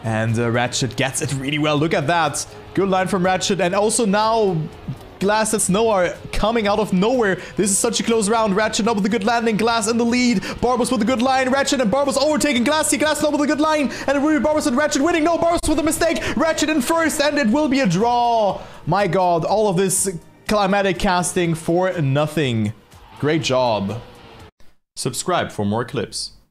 And Ratchet gets it really well. Look at that. Good line from Ratchet. And also now, Glass and Snow are coming out of nowhere. This is such a close round. Ratchet up with a good landing. Glass in the lead. Barbos with a good line. Ratchet and Barbos overtaking Glassy. Glass up with a good line. And it will be Barbos and Ratchet winning. No, Barbos with a mistake. Ratchet in first. And it will be a draw. My god, all of this climatic casting for nothing. Great job. Subscribe for more clips.